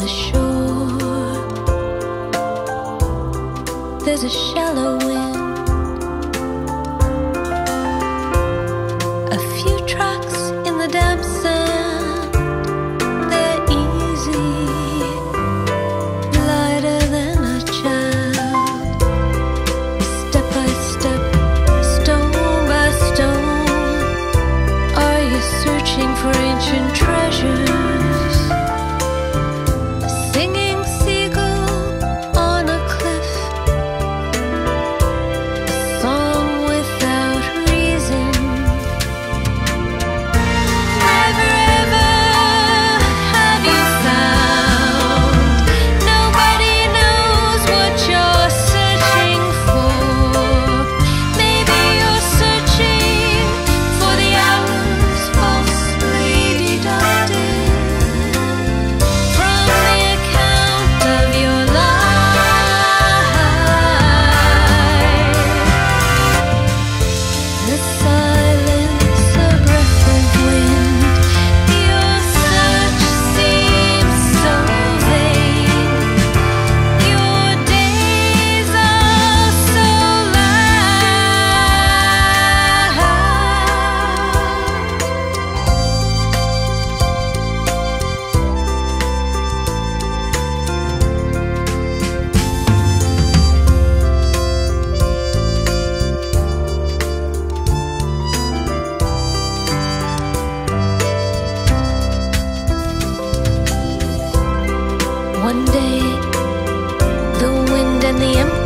the shore. There's a shallow wind, a few tracks in the damp sand. They're easy, lighter than a child. Step by step, stone by stone, are you searching for ancient treasures? A singing seagull on a cliff, a song without reason. Never ever have you found, nobody knows what you're searching for. Maybe you're searching for the hours falsely deducted from the account of your life. The silence, a breath of wind. Your search seems so vain. Your days are so light. One day, the wind and the empty